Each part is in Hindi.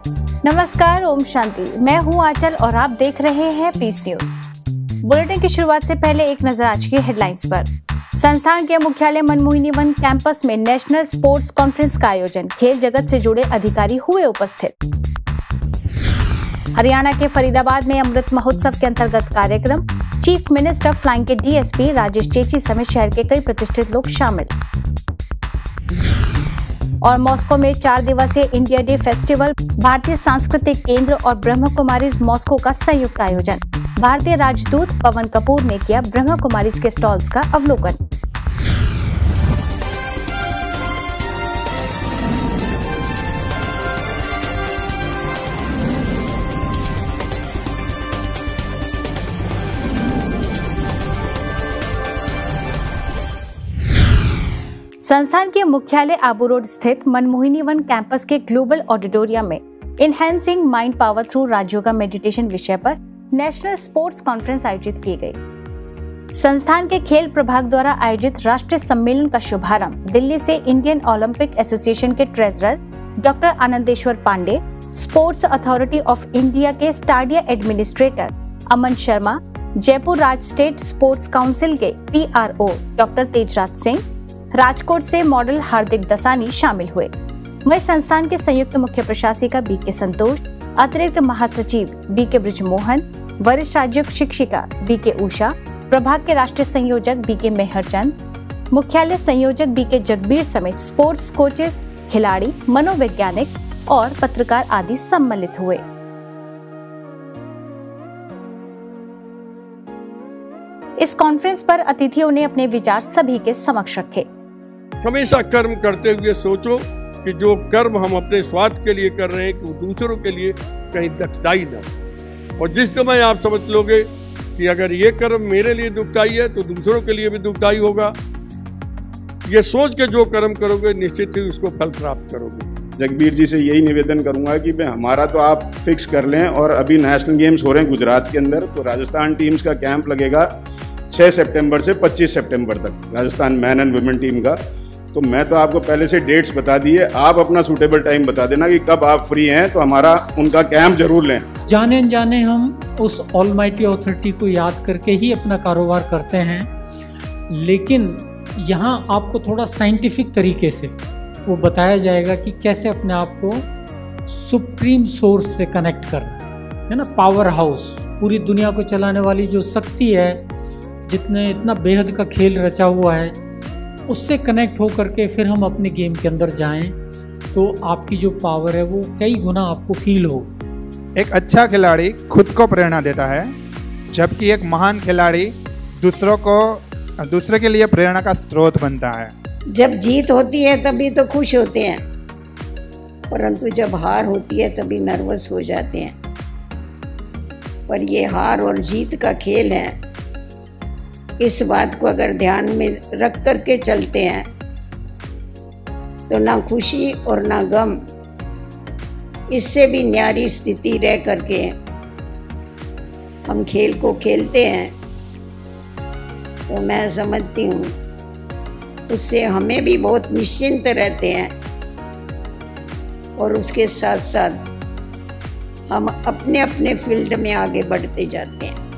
नमस्कार, ओम शांति। मैं हूं आंचल और आप देख रहे हैं पीस न्यूज। बुलेटिन की शुरुआत से पहले एक नजर आज की हेडलाइंस पर। संस्थान के मुख्यालय मनमोहिनी वन कैंपस में नेशनल स्पोर्ट्स कॉन्फ्रेंस का आयोजन, खेल जगत से जुड़े अधिकारी हुए उपस्थित। हरियाणा के फरीदाबाद में अमृत महोत्सव के अंतर्गत कार्यक्रम, चीफ मिनिस्टर फ्लाइंग के डीएसपी राजेश चेची समेत शहर के कई प्रतिष्ठित लोग शामिल। और मॉस्को में 4 दिवसीय इंडिया डे फेस्टिवल, भारतीय सांस्कृतिक केंद्र और ब्रह्म कुमारीज मॉस्को का संयुक्त आयोजन। भारतीय राजदूत पवन कपूर ने किया ब्रह्म कुमारीज के स्टॉल्स का अवलोकन। संस्थान के मुख्यालय आबू रोड स्थित मनमोहिनी वन कैंपस के ग्लोबल ऑडिटोरियम में enhancing mind power through Rajyoga meditation विषय पर नेशनल स्पोर्ट्स कॉन्फ्रेंस आयोजित की गई। संस्थान के खेल प्रभाग द्वारा आयोजित राष्ट्रीय सम्मेलन का शुभारंभ दिल्ली से इंडियन ओलंपिक एसोसिएशन के treasurer doctor Anandeshwar Pandey, sports authority of India के स्टाडिया एडमिनिस्ट्रेटर अमन शर्मा, जयपुर राज्य स्टेट स्पोर्ट्स काउंसिल के PRO डॉक्टर तेजराज सिंह, राजकोट से मॉडल हार्दिक दसानी शामिल हुए। वहीं संस्थान के संयुक्त मुख्य प्रशासिका BK संतोष, अतिरिक्त महासचिव BK ब्रिजमोहन, वरिष्ठ राज्य शिक्षिका BK उषा, प्रभाग के राष्ट्रीय संयोजक BK मेहरचंद, मुख्यालय संयोजक BK जगबीर समेत स्पोर्ट्स कोचेस, खिलाड़ी, मनोवैज्ञानिक और पत्रकार आदि सम्मिलित हुए। इस कॉन्फ्रेंस पर अतिथियों ने अपने विचार सभी के समक्ष रखे। हमेशा कर्म करते हुए सोचो कि जो कर्म हम अपने स्वार्थ के लिए कर रहे हैं कि वो दूसरों के लिए कहीं दुखदाई न हो। और जिस समय आप समझ लोगे कि अगर ये कर्म मेरे लिए दुखदाई है तो दूसरों के लिए भी दुखदाई होगा, ये सोच के जो कर्म करोगे निश्चित ही उसको फल प्राप्त करोगे। जगबीर जी से यही निवेदन करूंगा कि हमारा तो आप फिक्स कर लें। और अभी नेशनल गेम्स हो रहे हैं गुजरात के अंदर, तो राजस्थान टीम्स का कैंप लगेगा 6 सितंबर से 25 सितंबर तक, Rajasthan man and women team का। तो मैं तो आपको पहले से डेट्स बता दिए, आप अपना सूटेबल टाइम बता देना कि कब आप फ्री हैं, तो हमारा उनका कैंप जरूर लें। जाने अनजाने हम उस ऑलमाइटी अथॉरिटी को याद करके ही अपना कारोबार करते हैं, लेकिन यहाँ आपको थोड़ा साइंटिफिक तरीके से वो बताया जाएगा कि कैसे अपने आप को सुप्रीम सोर्स से कनेक्ट करना है ना। पावर हाउस, पूरी दुनिया को चलाने वाली जो शक्ति है, जितने इतना बेहद का खेल रचा हुआ है, उससे कनेक्ट हो करके फिर हम अपने गेम के अंदर जाएं तो आपकी जो पावर है वो कई गुना आपको फील हो। एक अच्छा खिलाड़ी खुद को प्रेरणा देता है, जबकि एक महान खिलाड़ी दूसरे के लिए प्रेरणा का स्रोत बनता है। जब जीत होती है तभी तो खुश होते हैं, परंतु जब हार होती है तभी नर्वस हो जाते हैं। पर ये हार और जीत का खेल है, इस बात को अगर ध्यान में रख करके चलते हैं तो ना खुशी और ना गम, इससे भी न्यारी स्थिति रह करके हम खेल को खेलते हैं। तो मैं समझती हूँ उससे हमें भी बहुत निश्चिंत रहते हैं और उसके साथ साथ हम अपने अपने फील्ड में आगे बढ़ते जाते हैं।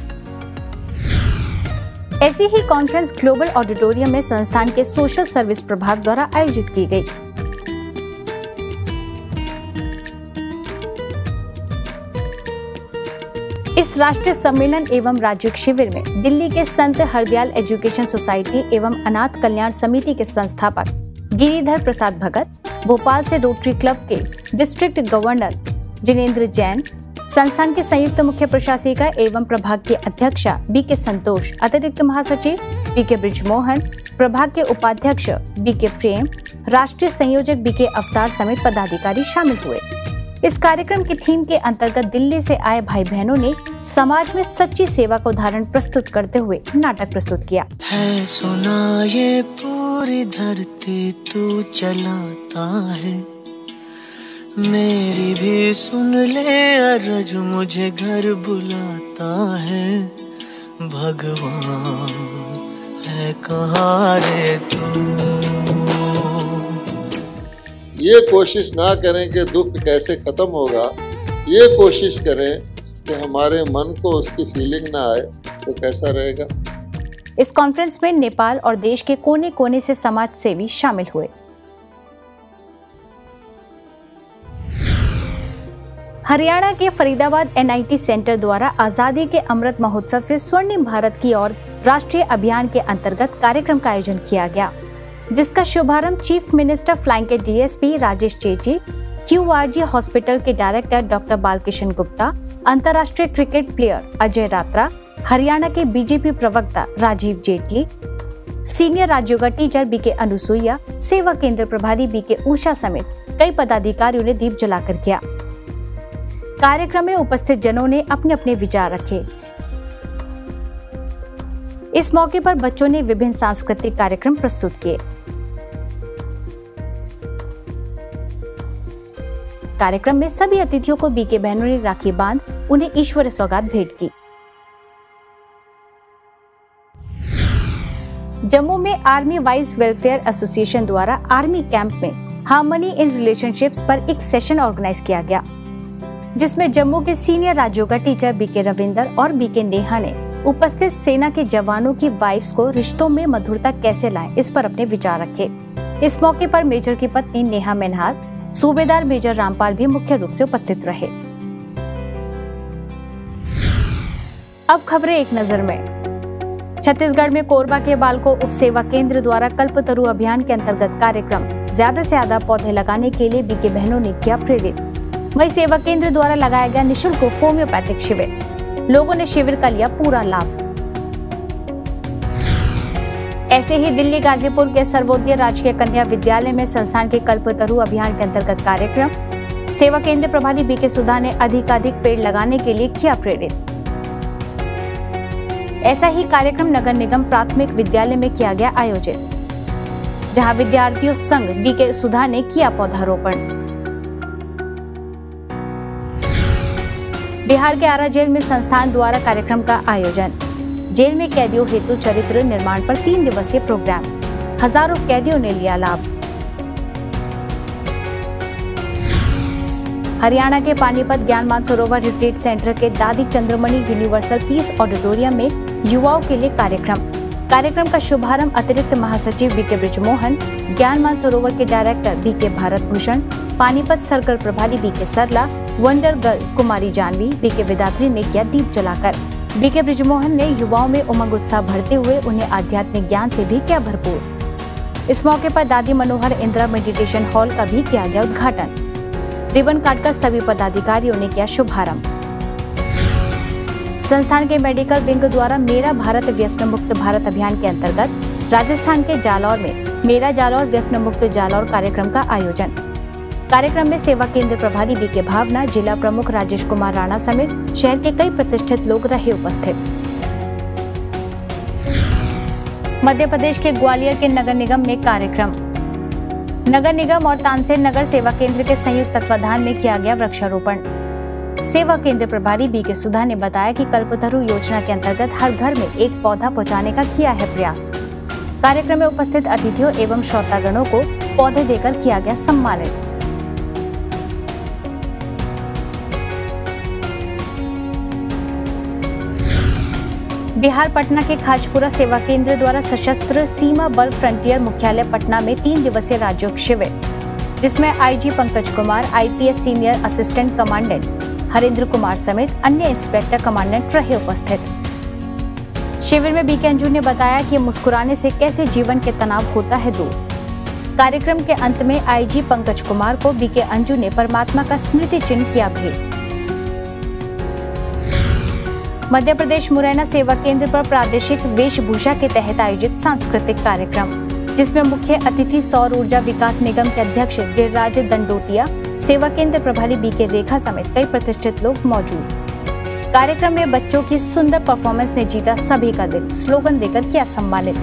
ऐसी ही कॉन्फ्रेंस ग्लोबल ऑडिटोरियम में संस्थान के सोशल सर्विस प्रभाग द्वारा आयोजित की गई। इस राष्ट्रीय सम्मेलन एवं राज्यिक शिविर में दिल्ली के संत हरदयाल एजुकेशन सोसाइटी एवं अनाथ कल्याण समिति के संस्थापक गिरिधर प्रसाद भगत, भोपाल से रोटरी क्लब के डिस्ट्रिक्ट गवर्नर जिनेंद्र जैन, संस्थान के संयुक्त मुख्य प्रशासिका एवं प्रभाग की अध्यक्षा BK संतोष, अतिरिक्त महासचिव BK ब्रिजमोहन, प्रभाग के उपाध्यक्ष BK प्रेम, राष्ट्रीय संयोजक BK अवतार समेत पदाधिकारी शामिल हुए। इस कार्यक्रम की थीम के अंतर्गत दिल्ली से आए भाई बहनों ने समाज में सच्ची सेवा का उदाहरण प्रस्तुत करते हुए नाटक प्रस्तुत किया। है सुना ये पूरी धरती तू चलाता है, मेरी भी सुन ले अरज मुझे घर बुलाता है। भगवान है कहाँ रे तू। ये कोशिश ना करें कि दुख कैसे ख़त्म होगा, ये कोशिश करें कि हमारे मन को उसकी फीलिंग ना आए तो कैसा रहेगा। इस कॉन्फ्रेंस में नेपाल और देश के कोने कोने से समाज सेवी शामिल हुए। हरियाणा के फरीदाबाद NIT सेंटर द्वारा आजादी के अमृत महोत्सव से स्वर्णिम भारत की ओर राष्ट्रीय अभियान के अंतर्गत कार्यक्रम का आयोजन किया गया, जिसका शुभारंभ चीफ मिनिस्टर फ्लाइंग के DSP Rajesh Chechi, QRG hospital के डायरेक्टर डॉक्टर बालकिशन गुप्ता, अंतर्राष्ट्रीय क्रिकेट प्लेयर अजय रात्रा, हरियाणा के BJP प्रवक्ता Rajiv Jaitley, senior Rajyoga teacher BK Anusuiya, सेवा केंद्र प्रभारी BK उषा समेत कई पदाधिकारियों ने दीप जलाकर किया। कार्यक्रम में उपस्थित जनों ने अपने अपने विचार रखे। इस मौके पर बच्चों ने विभिन्न सांस्कृतिक कार्यक्रम प्रस्तुत किए। कार्यक्रम में सभी अतिथियों को BK बहनों ने राखी बांध उन्हें ईश्वरीय सौगात भेंट की। जम्मू में आर्मी वाइज वेलफेयर एसोसिएशन द्वारा आर्मी कैंप में हार्मनी इन रिलेशनशिप्स पर एक सेशन ऑर्गेनाइज किया गया, जिसमें जम्मू के senior Rajyoga teacher BK Ravinder और BK नेहा ने उपस्थित सेना के जवानों की वाइफ्स को रिश्तों में मधुरता कैसे लाएं, इस पर अपने विचार रखे। इस मौके पर मेजर की पत्नी नेहा मेनहास, सूबेदार मेजर रामपाल भी मुख्य रूप से उपस्थित रहे। अब खबरें एक नजर में। छत्तीसगढ़ में कोरबा के बालको उप सेवा केंद्र द्वारा कल्पतरु अभियान के अंतर्गत कार्यक्रम ज्यादा से ज्यादा पौधे लगाने के लिए BK बहनों ने किया प्रेरित। वहीं सेवा केंद्र द्वारा लगाया गया निःशुल्क होम्योपैथिक शिविर, लोगों ने शिविर का लिया पूरा लाभ। ऐसे ही दिल्ली गाजीपुर के सर्वोदय राजकीय कन्या विद्यालय में संस्थान के कल्पतरु अभियान के अंतर्गत कार्यक्रम सेवा केंद्र प्रभारी BK सुधा ने अधिकाधिक पेड़ लगाने के लिए किया प्रेरित। ऐसा ही कार्यक्रम नगर निगम प्राथमिक विद्यालय में किया गया आयोजित, जहां विद्यार्थियों संग BK सुधा ने किया पौधारोपण। बिहार के आरा जेल में संस्थान द्वारा कार्यक्रम का आयोजन। जेल में कैदियों हेतु चरित्र निर्माण पर 3 दिवसीय प्रोग्राम, हजारों कैदियों ने लिया लाभ। हरियाणा के पानीपत ज्ञान मानसरोवर रिट्रीट सेंटर के दादी चंद्रमणि यूनिवर्सल पीस ऑडिटोरियम में युवाओं के लिए कार्यक्रम का शुभारंभ अतिरिक्त महासचिव BK ब्रिजमोहन, ज्ञान मानसरोवर के director BK Bharat Bhushan, Panipat circle प्रभारी BK Sarla, wonder girl Kumari Janvi, BK Vidatri ने किया दीप जलाकर। BK ब्रिजमोहन ने युवाओं में उमंग उत्साह भरते हुए उन्हें आध्यात्मिक ज्ञान से भी किया भरपूर। इस मौके पर दादी मनोहर इंदिरा मेडिटेशन हॉल का भी किया गया उद्घाटन। रिबन काटकर सभी पदाधिकारियों ने किया शुभारंभ। संस्थान के मेडिकल विंग द्वारा मेरा भारत व्यसन मुक्त भारत अभियान के अंतर्गत राजस्थान के जालौर में मेरा जालौर व्यसन मुक्त जालौर कार्यक्रम का आयोजन। कार्यक्रम में सेवा केंद्र प्रभारी BK भावना, जिला प्रमुख राजेश कुमार राणा समेत शहर के कई प्रतिष्ठित लोग रहे उपस्थित। मध्य प्रदेश के ग्वालियर के नगर निगम में कार्यक्रम। नगर निगम और तानसेन नगर सेवा केंद्र के संयुक्त तत्वाधान में किया गया वृक्षारोपण। सेवा केंद्र प्रभारी BK सुधा ने बताया कि कल्पतरु योजना के अंतर्गत हर घर में एक पौधा पहुंचाने का किया है प्रयास। कार्यक्रम में उपस्थित अतिथियों एवं श्रोतागणों को पौधे देकर किया गया सम्मानित। बिहार पटना के खाजपुरा सेवा केंद्र द्वारा सशस्त्र सीमा बल फ्रंटियर मुख्यालय पटना में 3 दिवसीय राज्योग शिविर, जिसमें IG Pankaj Kumar, IPS senior assistant commandant Harendra Kumar समेत अन्य इंस्पेक्टर कमांडेंट रहे उपस्थित। शिविर में BK अंजू ने बताया कि मुस्कुराने से कैसे जीवन के तनाव होता है दूर। कार्यक्रम के अंत में IG पंकज कुमार को BK अंजू ने परमात्मा का स्मृति चिन्ह किया भेंट। मध्य प्रदेश मुरैना सेवा केंद्र पर प्रादेशिक वेशभूषा के तहत आयोजित सांस्कृतिक कार्यक्रम, जिसमें मुख्य अतिथि सौर ऊर्जा विकास निगम के अध्यक्ष गिरिराज दंडोतिया, सेवा केंद्र प्रभारी BK रेखा समेत कई प्रतिष्ठित लोग मौजूद। कार्यक्रम में बच्चों की सुंदर परफॉर्मेंस ने जीता सभी का दिल, स्लोगन देकर किया सम्मानित।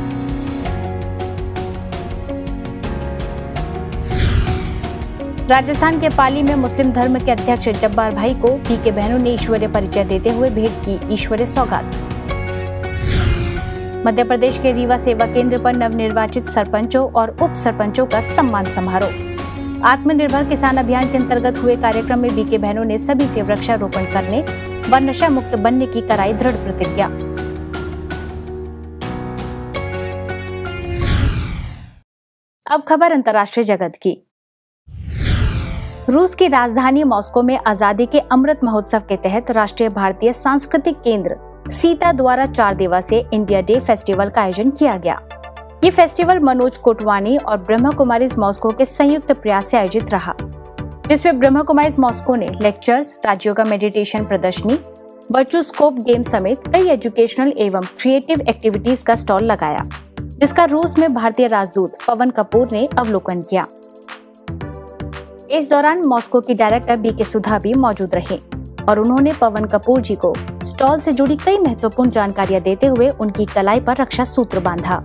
राजस्थान के पाली में मुस्लिम धर्म के अध्यक्ष जब्बार भाई को BK बहनों ने ईश्वरीय परिचय देते हुए भेंट की ईश्वरीय सौगात। मध्य प्रदेश के रीवा सेवा केंद्र पर नवनिर्वाचित सरपंचों और उप सरपंचों का सम्मान समारोह। आत्मनिर्भर किसान अभियान के अंतर्गत हुए कार्यक्रम में बीके बहनों ने सभी से वृक्षारोपण करने व नशा मुक्त बनने की कराई दृढ़ प्रतिज्ञा। अब खबर अंतर्राष्ट्रीय जगत की। रूस की राजधानी मॉस्को में आजादी के अमृत महोत्सव के तहत राष्ट्रीय भारतीय सांस्कृतिक केंद्र सीता द्वारा 4 दिवसीय इंडिया डे फेस्टिवल का आयोजन किया गया। ये फेस्टिवल मनोज कोटवानी और ब्रह्मा कुमारीज मॉस्को के संयुक्त प्रयास से आयोजित रहा, जिसमें ब्रह्मा कुमारीज मॉस्को ने लेक्चर्स, राजयोगा मेडिटेशन प्रदर्शनी, वर्चुस्कोप गेम समेत कई एजुकेशनल एवं क्रिएटिव एक्टिविटीज का स्टॉल लगाया, जिसका रूस में भारतीय राजदूत पवन कपूर ने अवलोकन किया। इस दौरान मॉस्को की डायरेक्टर बीके सुधा भी मौजूद रहे और उन्होंने पवन कपूर जी को स्टॉल से जुड़ी कई महत्वपूर्ण जानकारियां देते हुए उनकी कलाई पर रक्षा सूत्र बांधा।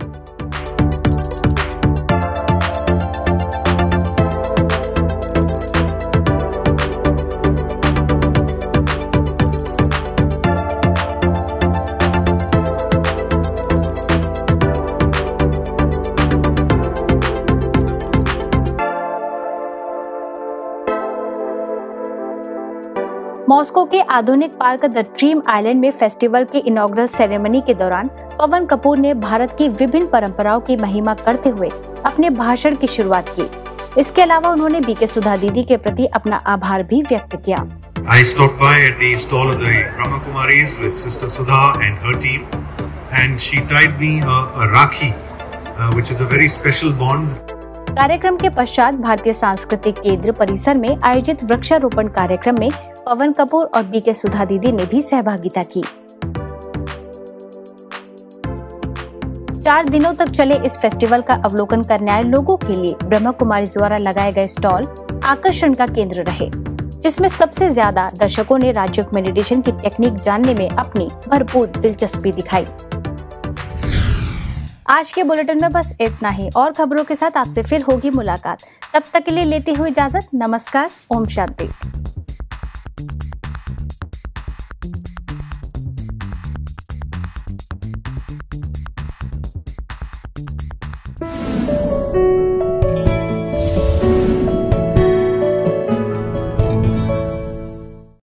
मॉस्को के आधुनिक पार्क द ड्रीम आइलैंड में फेस्टिवल के इनॉग्रल सेरेमनी के दौरान पवन कपूर ने भारत की विभिन्न परंपराओं की महिमा करते हुए अपने भाषण की शुरुआत की। इसके अलावा उन्होंने बीके सुधा दीदी के प्रति अपना आभार भी व्यक्त किया। I stopped by at the stall of the Brahma Kumaris with Sister Sudha and her team, and she tied me a rakhi, which is a very special bond. कार्यक्रम के पश्चात भारतीय सांस्कृतिक केंद्र परिसर में आयोजित वृक्षारोपण कार्यक्रम में पवन कपूर और बीके सुधा दीदी ने भी सहभागिता की। 4 दिनों तक चले इस फेस्टिवल का अवलोकन करने आए लोगों के लिए ब्रह्मा कुमारी द्वारा लगाए गए स्टॉल आकर्षण का केंद्र रहे, जिसमें सबसे ज्यादा दर्शकों ने राजयोग मेडिटेशन की टेक्निक जानने में अपनी भरपूर दिलचस्पी दिखाई। आज के बुलेटिन में बस इतना ही, और खबरों के साथ आपसे फिर होगी मुलाकात। तब तक के लिए लेती हुई इजाजत। नमस्कार। ओम शांति।